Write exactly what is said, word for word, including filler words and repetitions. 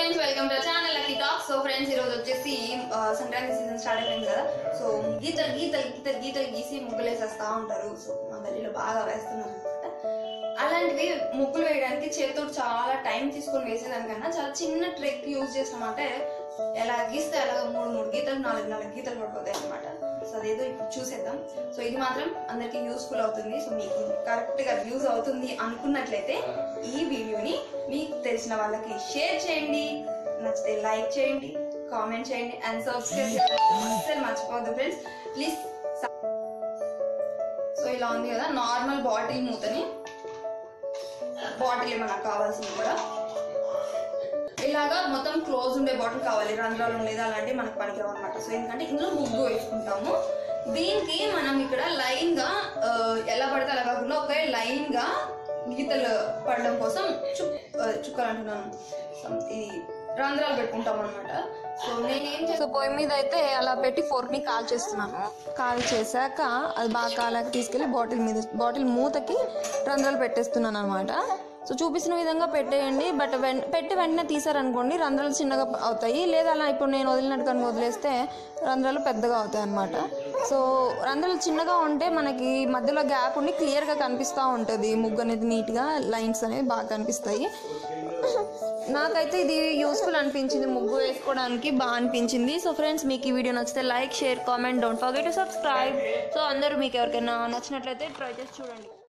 Friends, welcome to channel lucky talk. So friends, ఈ రోజు వచ్చేసి సంక్రాంతి సీజన్ స్టార్ట్ అయిపోయింది కదా. సో గీతలు గీతలు గీతలు గీతలు గీసి ముగ్గులు వేసేస్తా ఉంటారు. సో మా గల్లీలో బాగా వేస్తున్నారు అనమాట. అలాంటివి ముగ్గులు వేయడానికి చేతితో చాలా టైం తీసుకొని వేసేదానికన్నా చాలా చిన్న ట్రిక్ యూజ్ చేసామంటే ఎలా గీస్తే అలాగ మూడు మూడు గీతలు నాలుగు నాలుగు గీతలు పడిపోతాయి అనమాట. సో అదేదో ఇప్పుడు చూసేద్దాం. సో ఇది మాత్రం అందరికి యూస్ఫుల్ అవుతుంది. సో మీకు కరెక్ట్ గా యూజ్ అవుతుంది అనుకున్నట్లయితే ఈ వీడియోని మీకు తెలిసిన వాళ్ళకి షేర్ చేయండి, నచ్చితే లైక్ చేయండి, కామెంట్ చేయండి అండ్ సబ్స్క్రైబ్ అస్సలు మర్చిపోవద్దు ఫ్రెండ్స్ ప్లీజ్. సో ఇలా ఉంది కదా నార్మల్ బాటిల్ మూతని, బాటిల్ మనకు కావాల్సింది కూడా ఇలాగా మొత్తం క్లోజ్ ఉండే బాటిల్ కావాలి, రంధ్రాలు ఉండేది అలాంటివి మనకు పనికిరావు అనమాట. సో ఎందుకంటే ఇందులో ముగ్గు వేసుకుంటాము. దీనికి మనం ఇక్కడ లైన్ గా ఎలా పడితే అలా కాకుండా ఒకే లైన్ గా గీతలు పడడం కోసం చుక్ చుక్కలు అంటున్నాను ఇది రంధ్రాలు పెట్టుకుంటాం అనమాట. సో నేనేం చేస్తా, పొయ్యి మీద అయితే అలా పెట్టి ఫోర్క్ ని కాల్ చేస్తున్నాను. కాల్ చేశాక అది బాగా కాలాక తీసుకెళ్లి బాటిల్ మీద బాటిల్ మూతకి రంధ్రాలు పెట్టేస్తున్నాను అనమాట. సో చూపించిన విధంగా పెట్టేయండి. బట్ వెన్ పెట్టి వెంటనే తీసారనుకోండి రంధ్రాలు చిన్నగా అవుతాయి, లేదా అలా ఇప్పుడు నేను వదిలినట్టు కనుక వదిలేస్తే రంధ్రాలు పెద్దగా అవుతాయి అన్నమాట. సో రంధ్రాలు చిన్నగా ఉంటే మనకి మధ్యలో గ్యాప్ ఉండి క్లియర్గా కనిపిస్తూ ఉంటుంది ముగ్గు అనేది, నీట్గా లైన్స్ అనేవి బాగా కనిపిస్తాయి. నాకైతే ఇది యూస్ఫుల్ అనిపించింది, ముగ్గు వేసుకోవడానికి బాగా అనిపించింది. సో ఫ్రెండ్స్, మీకు ఈ వీడియో నచ్చితే like share comment, don't forget to subscribe. So అందరూ మీకు ఎవరికైనా నచ్చినట్లయితే ట్రై చేసి చూడండి.